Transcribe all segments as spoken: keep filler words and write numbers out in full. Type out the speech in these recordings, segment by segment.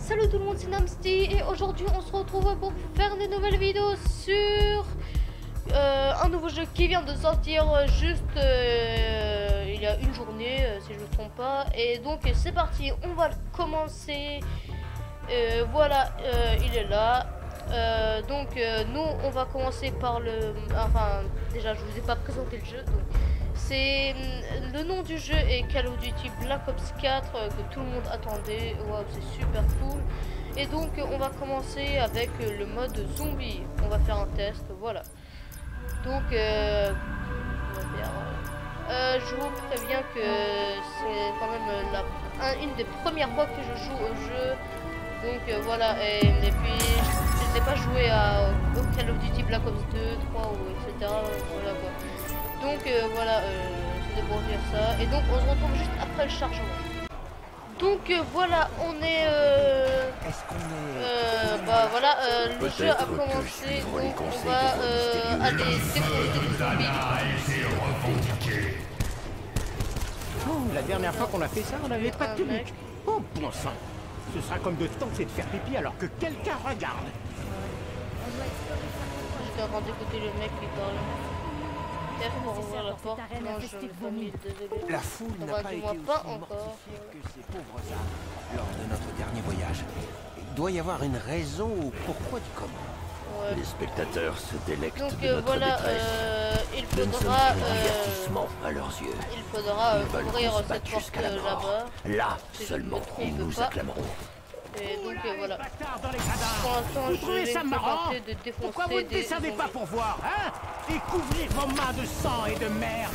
salut tout le monde, c'est Namsty et aujourd'hui on se retrouve pour faire des nouvelles vidéos sur euh, un nouveau jeu qui vient de sortir juste euh, il y a une journée euh, si je ne me trompe pas. Et donc c'est parti, on va commencer. Euh, voilà, euh, il est là. Euh, donc euh, nous on va commencer par le... Enfin déjà je vous ai pas présenté le jeu, donc c'est le nom du jeu est Call of Duty Black Ops quatre euh, que tout le monde attendait. Wow, c'est super cool. Et donc on va commencer avec le mode zombie. On va faire un test, voilà. Donc euh, on va faire, euh, je vous préviens que c'est quand même la, un, une des premières fois que je joue au jeu. Donc euh, voilà, et, et puis je n'ai pas joué à au Call of Duty Black Ops deux, trois ou et cetera. Voilà quoi. Donc euh, voilà, euh, c'était pour dire ça. Et donc on se retrouve juste après le chargement. Donc euh, voilà, on est... Euh, Est-ce qu'on est... euh, bah voilà, euh, le jeu a commencé, donc on va euh, aller défoncer les zombies. Oh, la dernière fois qu'on a fait ça, on n'avait pas de Un mec. tunique. Oh, bon sang. Ce sera comme de tenter de faire pipi alors que quelqu'un regarde. J'étais en train d'écouter le mec qui parle. Pour ouvrir la porte, non je me pas mis, désolé. La foule n'a Enfin, pas du été moins aussi pas encore. mortifiée que ces pauvres âmes lors de notre dernier voyage. Il doit y avoir une raison au pourquoi du comment. Ouais. Les spectateurs se délectent Donc de euh, notre voilà, détresse. euh, il Nous ne sommes faudra, qu'un euh, divertissement à leurs yeux. il faudra euh, Ils veulent ouvrir qu'on se cette batte porte jusqu'à la euh, mort. là-bas. Là Si je ne me seulement, trompe ils nous pas. acclameront. Et donc euh, voilà. Bâtards dans les cadavres. Pour l'instant, Vous je trouvez vais ça me marrant? contenter de défoncer Pourquoi vous ne des descendez pas zombies. pour voir, hein? Et couvrir vos mains de sang et de merde.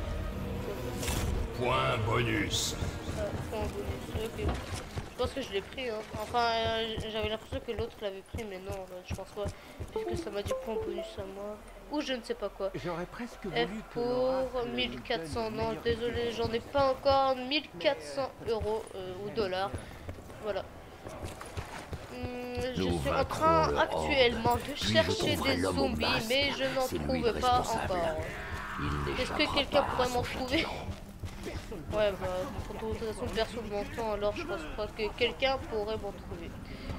Point bonus. Ah, point bonus, ok. Je pense que je l'ai pris, hein. Enfin, euh, j'avais l'impression que l'autre l'avait pris, mais non, je pense pas. Puisque ça m'a dit point bonus à moi. Ou je ne sais pas quoi. J'aurais presque F voulu que l'oracle pour nous mille quatre cents, donne non meilleur désolé, j'en ai pas encore. Mille quatre cents euros euh, ou dollars. Voilà. Hum, je Nous suis en vaincrons train le actuellement horde, de puis je chercher trouverai des l'homme au zombies, masque. mais je n'en C'est lui trouve le pas responsable. encore. Il Est-ce que n'échappera quelqu'un pas pourrait à m'en son trouver? châtiment. Ouais, bah, de toute façon, personne ne m'entend, alors je pense pas que quelqu'un pourrait m'en trouver.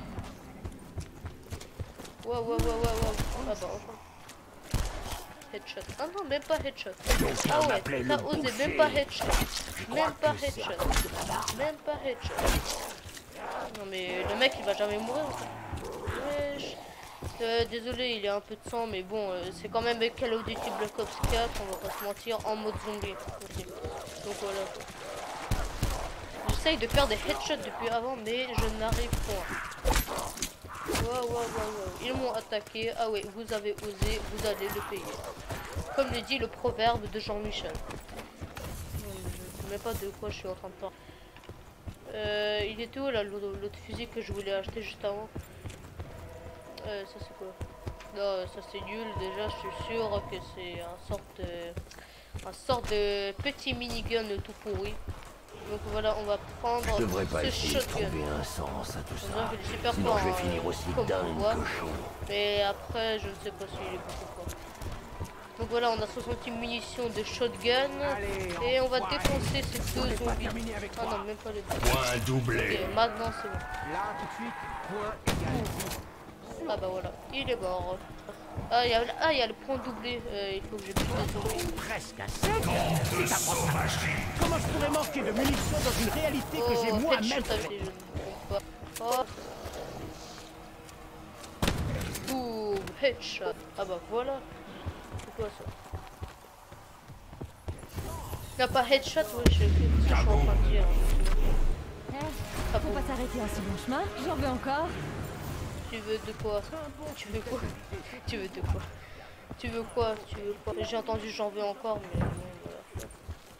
Ouais, ouais, ouais, ouais, ouais. Ah bah, enfin. Headshot. Ah non, même pas headshot. Ah ouais, t'as osé, même pas headshot. Même pas headshot. Même pas headshot. Non mais le mec il va jamais mourir. Wesh. Euh, désolé, il y a un peu de sang, mais bon, euh, c'est quand même Call of Duty Black Ops quatre, on va pas se mentir, en mode zombie. Okay. Donc voilà. J'essaye de faire des headshots depuis avant, mais je n'arrive pas. Waouh, waouh, waouh, waouh. Ils m'ont attaqué. Ah ouais, vous avez osé, vous allez le payer. Comme le dit le proverbe de Jean-Michel. Je ne sais même pas de quoi je suis en train de parler. Euh, il était où là l'autre fusil que je voulais acheter juste avant? Euh, ça c'est quoi? Non, ça c'est nul. Déjà, je suis sûr que c'est un sorte de, un sorte de petit minigun tout pourri. Donc voilà, on va prendre Je devrais pas ce essayer de shotgun. trouver un sens à tout On dirait ça. qu'il est super Sinon fort, je vais hein, finir aussi comme d'un on voit. cochon. Mais après, je ne sais pas s'il est beaucoup fort. Donc voilà, on a soixante munitions de shotgun. Allez, Et on va enfoiré. défoncer ces On deux n'est pas zombies. terminé avec Ah toi. non, même pas les deux. Point doublé. Ok, maintenant c'est bon. Là, tout de suite, point égal. Ah bah voilà, il est mort. Ah, il y a, ah, il y a le point doublé. Euh, il faut que je tue les zombies. Presque à sec. C'est impossible. Comment je pourrais manquer de munitions dans une réalité que j'ai Oh, moi-même headshot avec créée? les jeux, je ne me trompe pas. Oh. Boum, headshot. Ah bah voilà. C'est quoi ça? Il n'y a pas headshot, oui, je sais ce que je suis en train de dire. Ah Faut bon, pas s'arrêter à ce bon chemin, j'en veux encore. tu veux de quoi? Tu veux quoi? Tu veux de quoi? Tu veux quoi? Tu veux quoi? J'ai entendu j'en veux encore, mais bon, voilà.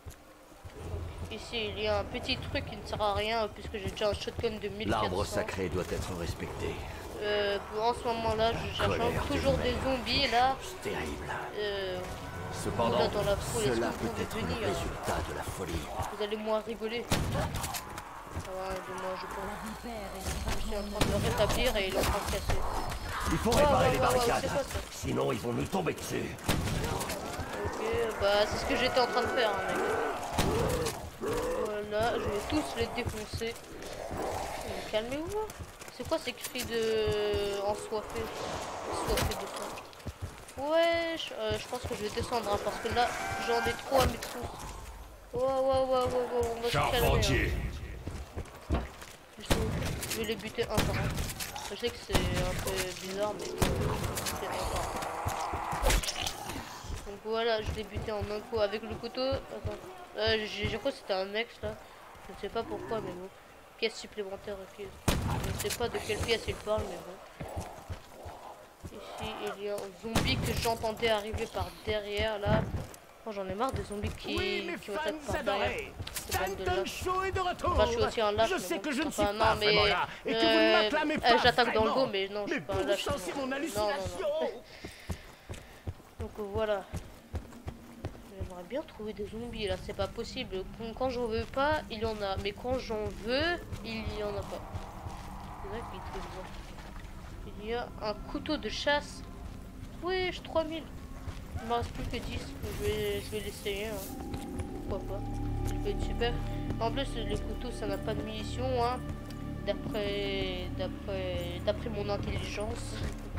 Ici, il y a un petit truc qui ne sert à rien puisque j'ai déjà un shotgun de mille quatre cents. L'arbre sacré doit être respecté. Euh, en ce moment-là, je cherche Colère toujours de des mer. zombies là. C'est terrible. Euh, Cependant, Là, dans la foule, est-ce cela que vous peut être pouvez le venir? résultat de la folie. vous allez moins rigoler. Ça va, aidez-moi, je pense. Je suis en train de me rétablir et il est en train de casser. Il faut Ouais, réparer ouais, les ouais, ouais, barricades, c'est quoi ça? sinon ils vont nous tomber dessus. Ok, bah c'est ce que j'étais en train de faire, hein, mec. Voilà, Voilà, je vais tous les défoncer. Mais calmez-vous. C'est quoi ces cris de... ensoiffé? Soifé de quoi? Ouais, je, euh, je pense que je vais descendre hein, parce que là, j'en ai trop à mes trousses. Wow, wow, wow, wow, wow, on va se calmer. Charpentier. Hein. Je vais les buter un par un. Je sais que c'est un peu bizarre, mais c'est un par un. Donc voilà, je l'ai buté en un coup avec le couteau. Attends, euh, j'ai cru que c'était un ex là. Je ne sais pas pourquoi, mais bon. Pièce supplémentaire, ok. Je ne sais pas de quelle pièce il parle, mais bon. Ici, il y a un zombie que j'entendais arriver par derrière là. Oh, j'en ai marre des zombies qui, Oui, mes qui m'attaquent par fans derrière. adorés. Ces bandes de Stanton lâches. Show est de retour. Enfin, je suis aussi un lâche. Je mais sais bon. que je ne suis Enfin, pas non, mais, vraiment là et que vous euh, ne m'acclamez euh, pas j'attaque dans le vraiment. dos, mais non, je suis Mais pas un pour lâche. sentir non. mon Non, non, hallucination. non. Donc euh, voilà. J'aimerais bien trouver des zombies là, c'est pas possible. Quand, quand j'en veux pas, il y en a. Mais quand j'en veux, il y en a pas. C'est vrai qu'il est très bizarre. Il y a un couteau de chasse. Oui, je trois mille. Il me reste plus que dix. Je vais, je vais l'essayer. Hein. Pourquoi pas. Il peut être super. En plus, les couteaux, ça n'a pas de munitions. Hein. D'après, d'après, d'après mon intelligence.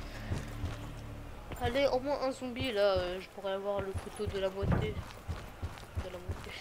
Allez, au moins un zombie là. Euh, je pourrais avoir le couteau de la moitié. De la moitié.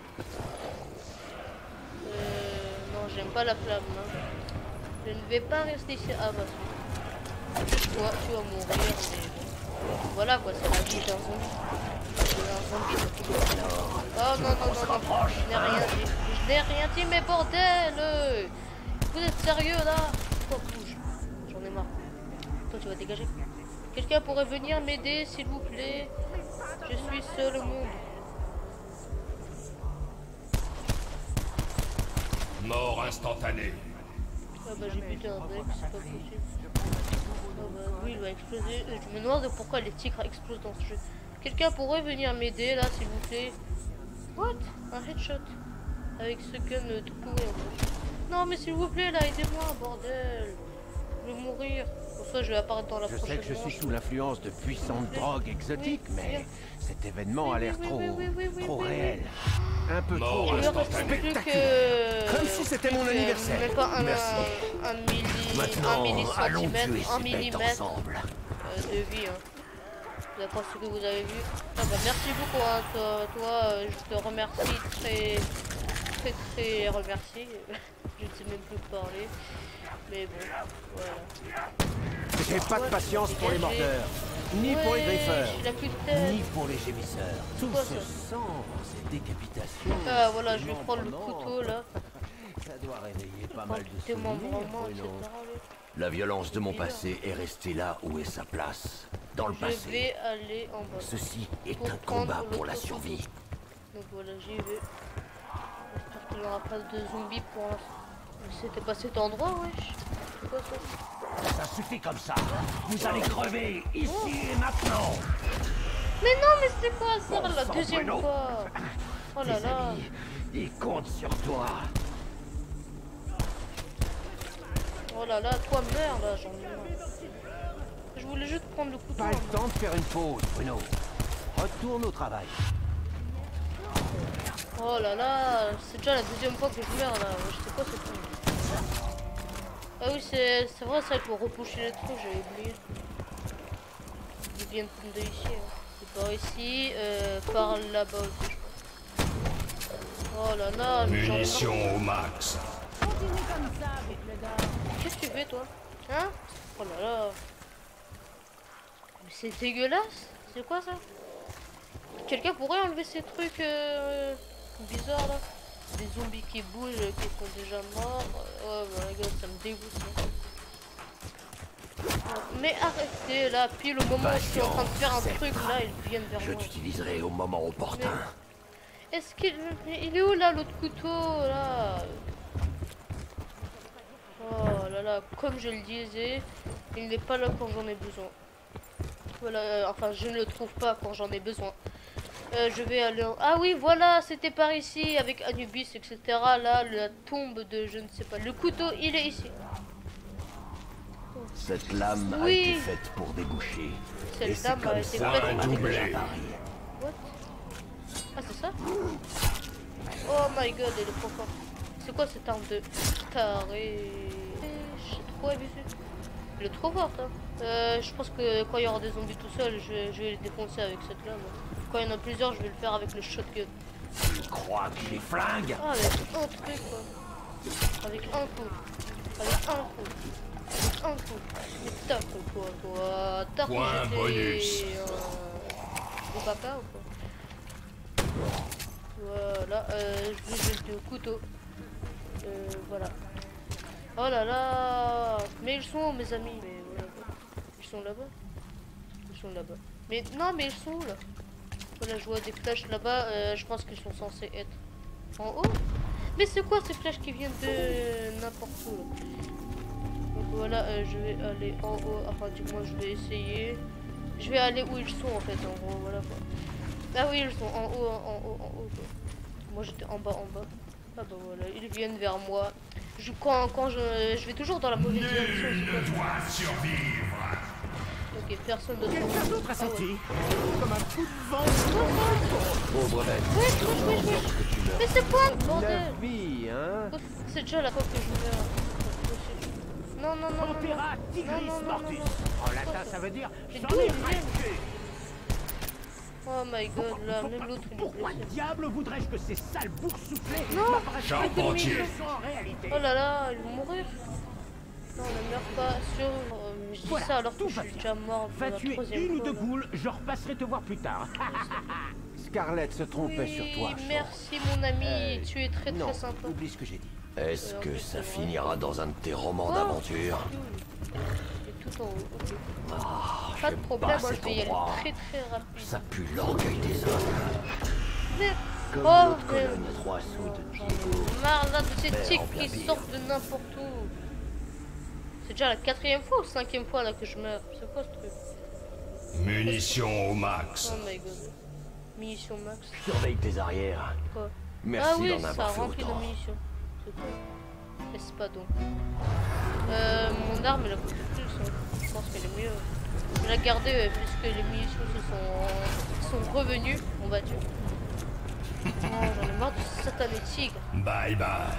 Euh, non, j'aime pas la flamme. Hein. Je ne vais pas rester ici. Ah bah. Toi, tu vas mourir. Mais bon. Voilà quoi, c'est la vie d'un zombie. Un zombie, donc il est là. Oh non, non, non, non, je n'ai rien dit. Je n'ai rien dit, mais bordel! Vous êtes sérieux là? Toi, bouge. J'en ai marre. Toi, tu vas dégager. Quelqu'un pourrait venir m'aider, s'il vous plaît? Je suis seul au monde. Mort instantanée. Ah bah j'ai buté un deck, c'est pas possible. Ah bah oui, il va exploser. Euh, Je me demande pourquoi les tigres explosent dans ce jeu. Quelqu'un pourrait venir m'aider là, s'il vous plaît? What? Un headshot. Avec ce gun euh, tout pourri en plus. Non mais s'il vous plaît là, aidez-moi, bordel. Je vais mourir. Pour ça je vais apparaître dans la Je prochaine sais que je suis manche. sous l'influence de puissantes Oui. drogues exotiques, Oui, mais oui. cet événement Oui, a l'air oui, trop, oui, oui, oui, oui, trop oui, oui. réel. Un peu Mort trop Il me reste instantané. plus que... Comme si c'était mon plus que- anniversaire. Même pas un, Merci. un, un milli... un Maintenant, allons tuer millicentимètre, un ces bêtes millimètre ensemble. euh, de vie. Hein. D'après ce que vous avez vu. Ah bah merci beaucoup hein, toi, toi euh, je te remercie très très très remercie. Je ne sais même plus parler. Mais bon, voilà. J'ai pas de Ouais, patience pour les dégagez. mordeurs, ni pour les Ouais, griffeurs, j'ai la plus de tête. ni pour les gémisseurs. Tout quoi, ce ça sang, ces décapitations. Ah voilà, je vais ces prendre le démembrements. couteau là. Ça doit réveiller pas Prendre mal de des souvenirs, démembrements, et Bruno. cetera. La violence de mon passé est restée là où est sa place. Dans le Je passé. vais aller en bas. Ceci est Pour un prendre combat pour l'autre la survie. Donc voilà, j'y vais. J'espère qu'il n'y aura pas de zombies pour l'instant. Mais c'était pas cet endroit, wesh. C'est quoi ça? Ça suffit comme ça. Vous allez crever ici et maintenant. Mais non, mais c'est quoi ça Bon la sang, deuxième Bruno. fois? Oh là Tes là. amis, ils comptent sur toi. Oh là là, toi meurs là, j'en ai marre. Je voulais juste prendre le couteau. Pas le temps de faire une pause, Bruno. Retourne au travail. Oh là là, c'est déjà la deuxième fois que je meurs là. Je sais pas c'est quoi. Ah oui, c'est c'est vrai ça, il faut repousser les trous, j'avais oublié. Ils viennent de ici. Hein. C'est par ici, euh, par là-bas aussi, je pense. Oh là là, j'en ai marre. Munitions au max. Continuez comme ça avec le gars. Qu'est-ce que tu fais toi? Hein? Oh là là. Mais c'est dégueulasse. C'est quoi ça? Quelqu'un pourrait enlever ces trucs euh, bizarres là? Des zombies qui bougent, euh, qui sont déjà morts. Oh my god, ça me dégoûte. Ça. Mais arrêtez là, pile au moment où je suis en train de faire un Patience, truc là, ils viennent vers Je moi. t'utiliserai au moment opportun. Est-ce qu'il il est où là l'autre couteau là? Oh là là, comme je le disais, il n'est pas là quand j'en ai besoin. Voilà, euh, enfin je ne le trouve pas quand j'en ai besoin. Euh, je vais aller en... Ah oui, voilà, c'était par ici avec Anubis, et cetera. Là, la tombe de je ne sais pas. Le couteau, il est ici. Cette lame a Oui. été faite pour déboucher. Cette Et c'est lame a comme été ça faite qu'on pour a doubler. déjà Paris. What? Ah, c'est ça? Oh my god, il est trop fort. C'est quoi cette arme de taré? J'ai trop abusé. Il est trop fort, hein. Euh, je pense que quand il y aura des zombies tout seuls, je, je vais les défoncer avec cette lame. Quand il y en a plusieurs, je vais le faire avec le shotgun. Tu crois que j'ai flingue? Ah, avec un truc, quoi. Avec un coup. Avec un coup. Avec un coup. Mais tac, quoi, quoi. Tac, Point bonus. Euh... Au papa ou quoi? Voilà, euh, je vais jeter au couteau. Euh, voilà. Oh là là. Mais ils sont où, mes amis? Mais voilà. Ils sont là-bas. Ils sont là-bas. Mais non, mais ils sont où, là? Voilà, je vois des flèches là-bas. Euh, je pense qu'ils sont censés être en haut. Mais c'est quoi ces flèches qui viennent de n'importe où, là? Donc voilà, euh, je vais aller en haut. Enfin, du moins, je vais essayer. Je vais aller où ils sont, en fait, en gros. Voilà, quoi. Ah oui, ils sont en haut, en haut, en haut, quoi. Moi, j'étais en bas, en bas. Ah bah voilà, ils viennent vers moi. Je, quand quand je, je vais toujours dans la mauvaise direction. Nul ne doit survivre. Ok, personne de Quelqu'un d'autre a senti comme un coup de vent. Pauvre bête. Ouais, je wesh, wesh, wesh. Que tu meurs. Mais c'est quoi, La bordel? vie, hein? C'est déjà la fois que je meurs. Non, non, non, non, Opéra non. Tigris Non, non, non, Mortis. non, non. En latin, ça veut dire Mais j'en d'où ai ils viennent? racheté. Oh my god, là, même l'autre il est Pourquoi blessé. diable voudrais-je que ces sales boursouflés Non. m'apparaissent Charpentier. en réalité? Oh là là, ils vont mourir. Non, ne meurs pas sur. euh, je dis Voilà, ça alors que tout je va suis bien. déjà mort. Va pour la tuer troisième une ou fois, deux là. goules, je repasserai te voir plus tard. Scarlett se trompait Oui, sur toi. Sean. merci mon ami, Euh, tu es très Non, très sympa. oublie ce que j'ai dit. Est-ce Euh, en que plus, ça c'est vrai. finira dans un de tes romans Oh. d'aventure? Et tout en haut, ok. Ah, Pas de j'aime problème, pas moi je cet vais y aller endroit. très très rapide. Ça pue l'orgueil des hommes. Mais... Comme Oh, l'autre mais- colonne à trois sous de J'en Diego. ai marre là de ces Mais tics en bien qui pire. sortent de n'importe où. C'est déjà la quatrième fois ou cinquième fois là que je meurs. C'est quoi ce truc? Munitions au max. Oh my god. Munitions max. Surveille tes arrières. Quoi? Merci Ah oui, d'en ça avoir fait remplit de autant. munitions. C'est quoi? Espadon. Euh, mon arme elle a beaucoup plus. Hein. Je pense qu'elle est mieux. Je vais la garder euh, puisque les munitions se sont, sont revenues, on va dire. Oh, j'en ai marre de ce satané tigre. Bye bye.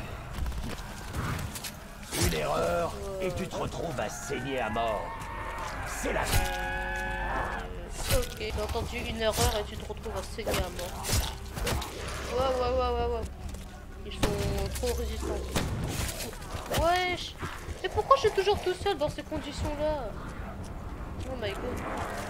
Une erreur et tu te retrouves à saigner à mort. C'est la vie. Euh, ok, j'ai entendu une erreur et tu te retrouves à saigner à mort. Ouais, ouais, ouais, ouais, ouais. Ils sont trop résistants. Wesh. Mais pourquoi je suis toujours tout seul dans ces conditions-là? Oh my god.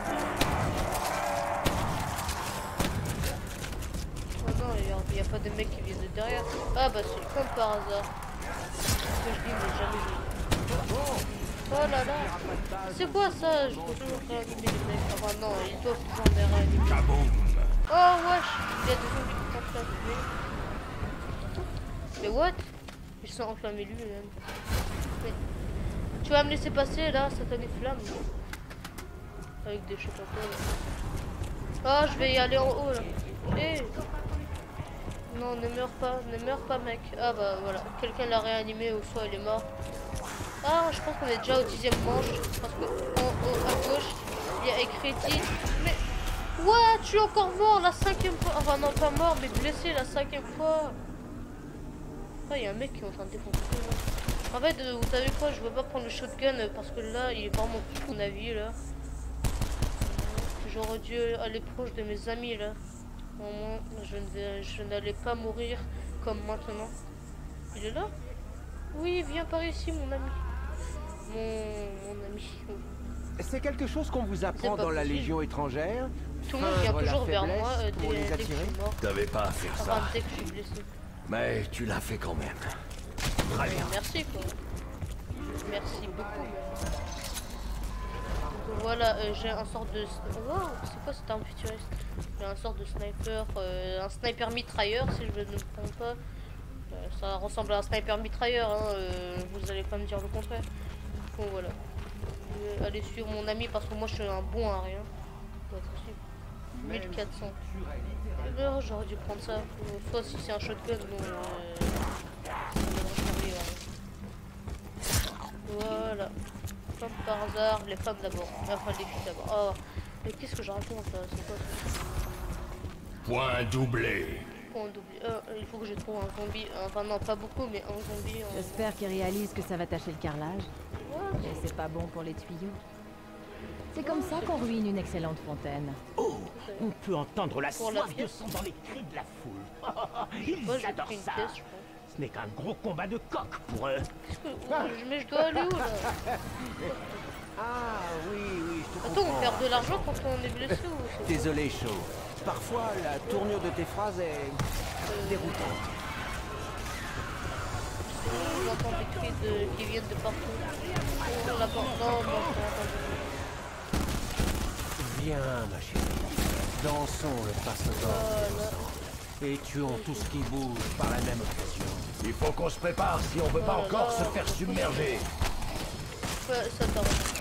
Oh non, il n'y a, a pas des mecs qui viennent de derrière. Ah bah c'est comme par hasard. Ce que je dis, mais jamais vu. Oh là là. C'est quoi ça? Je peux toujours réanimer les mecs. Ah bah non, ils doivent toujours les réanimer. Kaboom. Oh wesh. Il y a des zombies qui sont enflammés. Mais what? Ils sont enflammés lui-même. Mais... Tu vas me laisser passer là, satané flamme. Avec des chocolats. Oh, je vais y aller en haut là. Eh. Non, ne meurs pas, ne meurs pas mec. Ah bah voilà, quelqu'un l'a réanimé ou soit il est mort. Ah, je pense qu'on est déjà au dixième manche. Parce que en haut à gauche, il y a écrit titre. Mais what? Je suis encore mort la cinquième fois. Enfin non, pas mort, mais blessé la cinquième fois. Ah, il y a un mec qui est en train de défoncer. En fait, euh, vous savez quoi? Je veux pas prendre le shotgun euh, parce que là, il est vraiment fou mon avis là. J'aurais dû aller proche de mes amis là. Au moins, je ne vais, je n'allais pas mourir comme maintenant. Il est là? Oui, viens par ici, mon ami. Mon, mon ami. C'est quelque chose qu'on vous apprend pas dans la possible. Légion étrangère. Tout le monde vient Feindre la toujours vers faiblesse moi euh, pour dès, les dès que je attirer. suis mort. T'avais pas à faire Enfin, ça. dès que je suis blessé. Mais tu l'as fait quand même. Très bien. Merci quoi. Merci beaucoup. Même. Donc, voilà, euh, j'ai un sort de. Wow, c'est quoi cette arme futuriste? J'ai un sort de sniper, euh, un sniper mitrailleur si je ne me trompe pas. Euh, ça ressemble à un sniper mitrailleur, hein, euh, vous allez pas me dire le contraire. Bon voilà. Je vais aller suivre mon ami parce que moi je suis un bon à rien. Pas possible. mille quatre cents. Alors j'aurais dû prendre ça. Soit si c'est un shotgun, non. Euh, ça m'aiderait pas, ouais. Voilà. Comme par hasard, les femmes d'abord. Enfin les filles d'abord. Oh, mais qu'est-ce que je raconte là? C'est quoi ça? Point doublé. pour en doubler. Euh, il faut que je trouve un zombie. Enfin, non, pas beaucoup, mais un zombie. En... J'espère qu'ils réalisent que ça va tacher le carrelage. Ouais, Mais c'est pas bon pour les tuyaux. C'est comme ça qu'on ruine une excellente fontaine. Oh, on peut entendre la Pour la soif de pièce. sang dans les cris de la foule. Ils moi, j'ai adorent pris une ça. pièce, je pense. Ce n'est qu'un gros combat de coq pour eux. Qu'est-ce que... oh, je- mais je dois aller où là? Ah oui, oui, je te Attends, on comprends. perd de l'argent quand on est blessé ou c'est... Désolé, Shaw. Parfois, la tournure de tes phrases est déroutante. J'entends des cris de... qui viennent de partout. Oh, la porte, non, non, non, Viens, ma chérie. Dansons le passe-temps Voilà. et tuons tout ce qui bouge par la même occasion. Il faut qu'on se prépare si on veut pas Oh là encore là. se faire submerger. Ouais, ça t'arrête.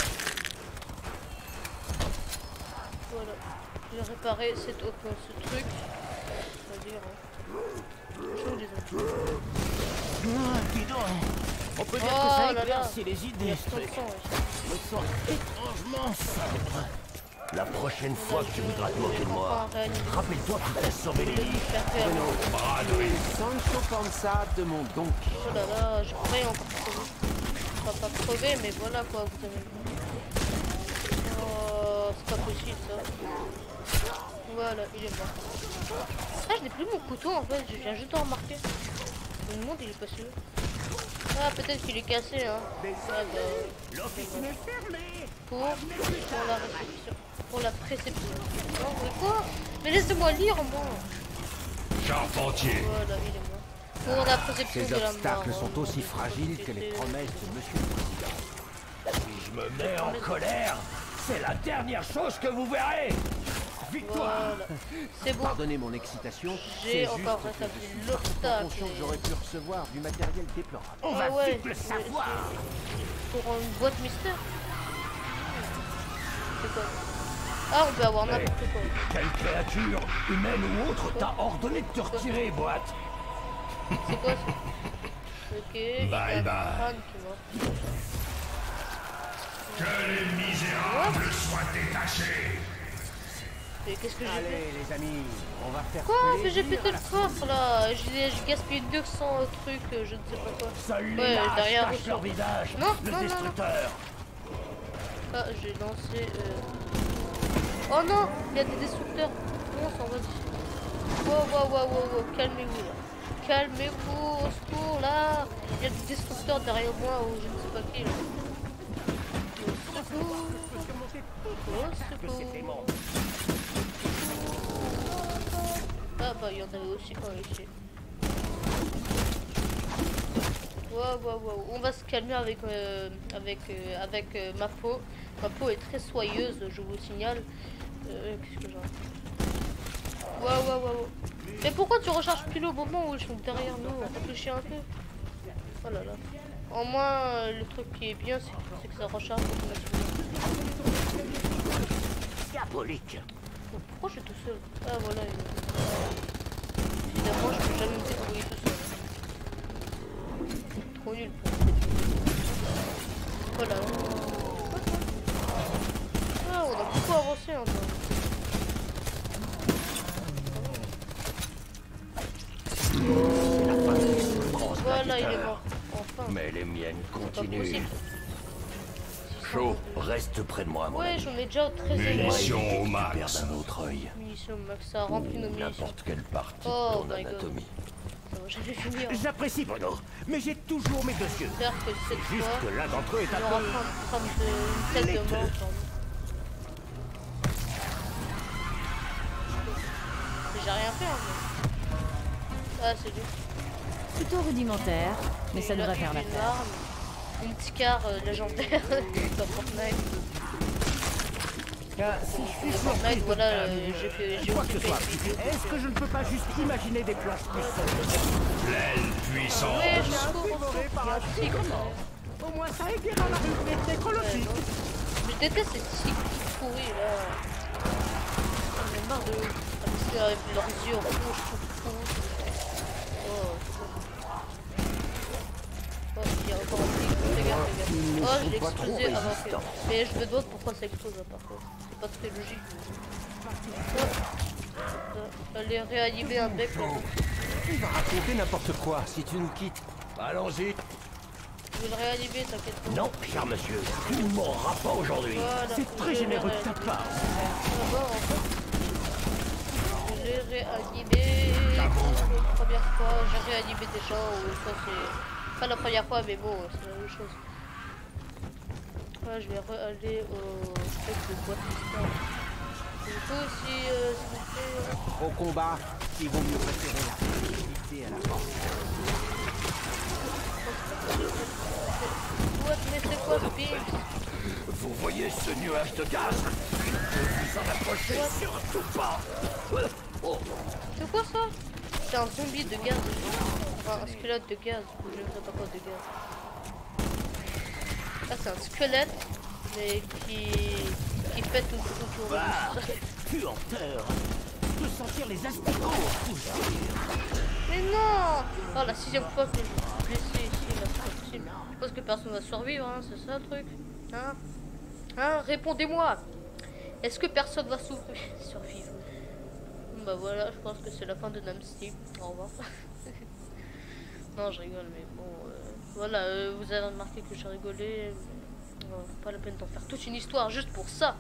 Voilà. J'ai réparé cette... oh, ce truc. C'est-à-dire... Hein. Je les ai. Ah, dis donc. On peut dire Oh que ça là là. éclaircit les Il y idées, a ce trop de truc. sang, ouais. Me sens étrangement sobre. La prochaine fois que tu voudras te moquer de moi, Enfin, réanimer. rappelle-toi que tu t'as sauvé les lits. Faire faire. Bradouille. Sancho Panza de mon Don Quichotte. Oh là là, j'ai failli encore crever. Enfin, pas crever, mais voilà quoi, vous avez vu. Oh, c'est pas possible ça. Voilà, il est mort. Ah, je n'ai plus mon couteau en fait, je viens juste de remarquer. Je me demande, il est pas sûr. Ah, peut-être qu'il est cassé, hein. Ah, bah, L'officine est fermée. pour, pour la réception. Pour la préception. Non, mais quoi? Mais laissez-moi lire, moi. Charpentier. Voilà, il est mort. Pour la préception Ces de la mort. obstacles sont hein. aussi fragiles que les promesses de Monsieur le Président. Si je me mets en colère, c'est la dernière chose que vous verrez. Victoire. Voilà. C'est bon. Pardonnez mon excitation, J'ai c'est juste encore que rétabli je suis parfaitement l'obstacle conscient que et- j'aurais pu recevoir du matériel déplorable. On Ah va ouais, vite le c'est- savoir. c'est pour une boîte mystère. C'est quoi? Ah, on peut avoir Mais- n'importe quoi. Quelle créature, humaine ou autre, t'a ordonné de te retirer, boîte. C'est quoi ça? Ok. il y a Bye un bye. crâne qui est mort. Que les misérables soient détachés. Et qu'est-ce que j'ai fait? Allez les amis, on va faire Quoi? Mais j'ai plaisir pété à le la coffre là. J'ai j'ai gaspillé deux cents trucs, euh, je ne sais pas quoi. Seuls les Ouais, lâches derrière cachent reçu. leur visage. Non, le non, non, non. destructeur. Ah, j'ai lancé. Euh... Oh non, il y a des destructeurs. Non, on s'en va d'ici. Wow, wow, wow, wow, wow. Calmez-vous là. Calmez-vous, au secours là. Il y a des destructeurs derrière moi ou je ne sais pas qui là. Au secours. Au Que c'était secours. mon. Ah bah il y en avait aussi quand ici. Wow, wow, wow. On va se calmer avec, euh, avec, euh, avec euh, ma peau. Ma peau est très soyeuse, je vous signale. Euh, Qu'est-ce que j'ai? Waouh, waouh, waouh. Mais pourquoi tu recharges pile au moment où ils sont derrière nous? Réfléchis un peu. Oh là là. Au moins, euh, le truc qui est bien, c'est c'est que ça recharge automatiquement. Diabolique. Oh, pourquoi je suis tout seul? Ah voilà. il- Évidemment, je peux jamais me débrouiller tout seul. Trop nul pour me débrouiller. Oh là là. Ah, on a beaucoup avancé encore. Voilà, il est mort. Enfin. Mais les miennes C'est pas continuent. possible. Chaud, reste près de moi, mon Ouais, ami. j'en ai déjà très Munitions éloigné. au Tu max. perds un autre œil. Munitions max, ça a rempli nos Ou munitions. n'importe quelle partie Oh de ton my God. anatomie. Ça va jamais finir. J'apprécie Bruno, mais j'ai toujours mes deux yeux. J'espère que cette Juste fois, que l'un d'entre eux est il un aura peu... pas de de une tête de laiteux. mort. pardon. Mais j'ai rien fait, hein, mais... Ah, c'est lui. Plutôt rudimentaire, mais ça Il a devrait eu faire une l'affaire. arme, une Scar euh, légendaire dans Fortnite. Ah, si je suis Dans surpris Fortnite, de voilà, ta- euh, j'ai fait, j'ai Quoi aussi que ce fait soit, une vidéo. est-ce que je ne peux pas juste imaginer des planches plus sombres? Pleine puissance. Ouais, je cours, on dévoré court, par il y a un un tigre. Au moins ça aiguillera la rue Ouais, nécrologique. non. Je déteste ces tigres pourris là. J'en ai marre de rester avec leurs yeux rouges tout rouges. Oh, c'est quoi? Oh, il y a encore un tigre, fais gaffe, fais Ils ne gaffe. Oh, je sont l'ai pas trop explosé avant que... résistants. Mais je me demande pourquoi ça explose là par contre. C'est pas très logique. Oh. Aller réanimer un mec. Tu vas raconter n'importe quoi si tu nous quittes. Allons-y. Je vais le réanimer, t'inquiète pas. Non, cher monsieur, tu ne mourras pas aujourd'hui. Voilà, C'est très je généreux l'ai de ta part. Là-bas, en fait. Je l'ai réanimé. Pour la première fois, j'ai réanimé des gens. Ou ça, c'est pas la première fois, mais bon, c'est la même chose. Ouais, je vais aller au truc de boîte d'histoire. Du coup, si euh, s'il vous plaît. Au combat, il vaut mieux préférer la facilité à la force. What, mais c'est quoi ce ping? Vous voyez ce nuage de gaz? Ne vous en approchez surtout pas. Oh. C'est quoi ça? C'est un zombie de gaz. Enfin, un squelette de gaz. Je ne sais pas quoi de gaz. Ah, c'est un squelette, mais qui, qui fait tout autour de Ah, lui. puanteur. Je peux sentir les asticots pousser. Mais non! Oh, la sixième fois que je suis blessé ici, là, c'est pas possible. Je pense que personne va survivre, hein, c'est ça le truc. Hein? Hein? Répondez-moi! Est-ce que personne va souffrir? Survivre? Bah voilà, je pense que c'est la fin de Namsty. Au revoir. Non, je rigole, mais bon. Euh, voilà, euh, vous avez remarqué que j'ai rigolé. Oh, pas la peine d'en faire toute une histoire juste pour ça.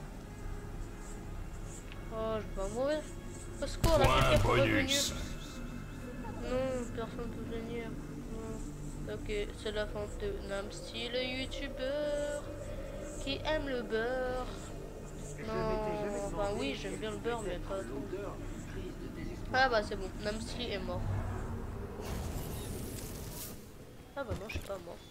Oh, je vais pas mourir. Au secours, là, quelqu'un peut revenir. Non, personne peut venir. Non. Ok, c'est la fin de Namsty, le youtubeur qui aime le beurre. Non, enfin oui, j'aime bien le beurre, mais pas trop. Ah bah c'est bon, Namsty est mort. Ah bah non, je suis pas mort.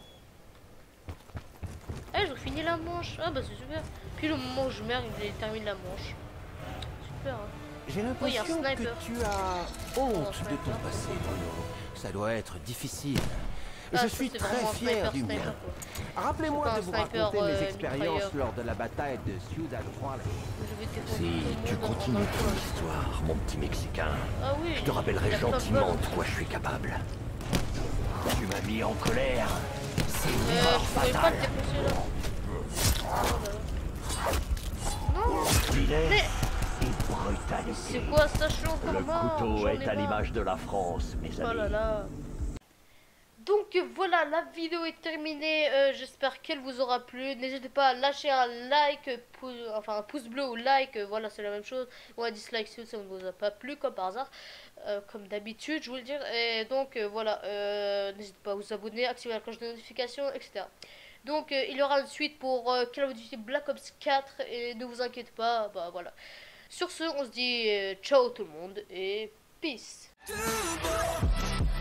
Eh, j'ai fini la manche. Ah bah c'est super. Puis le moment où je meurs, il termine la manche. Super. Hein. J'ai l'impression Oui, un que sniper. tu as honte Oh, de ton sniper. passé, Bruno. Ça doit être difficile. Ah, Je ça, suis c'est très vraiment un fier sniper, du sniper, mien. quoi. Rappelez-moi C'est de pas vous un sniper, raconter mes euh, expériences mitrailleur. lors de la bataille de Ciudad Juárez. Je vais défendre Si tout le tu monde en continues rendant ton le histoire, mon petit Mexicain, Ah oui. je te il rappellerai a plein de gentiment balles. de quoi je suis capable. Tu m'as mis en colère. C'est une Euh, erreur je pouvais pas fatale. le défoncer là. Oh là là. Non. Finesse Mais- et brutalité. C'est quoi ça? Je suis encore Le mort. couteau j'en ai est à marre. l'image de la France, mes Oh là amis. là. Donc voilà, la vidéo est terminée. Euh, J'espère qu'elle vous aura plu. N'hésitez pas à lâcher un like, pou- enfin un pouce bleu ou like. euh, Voilà, c'est la même chose. Ou un dislike si ça ne vous a pas plu, comme par hasard. Euh, comme d'habitude, je vous le dire. Et donc euh, voilà, euh, n'hésitez pas à vous abonner, activer la cloche de notification, et cetera. Donc euh, il y aura une suite pour euh, Call of Duty Black Ops quatre. Et ne vous inquiétez pas, bah voilà. Sur ce, on se dit euh, ciao tout le monde et peace.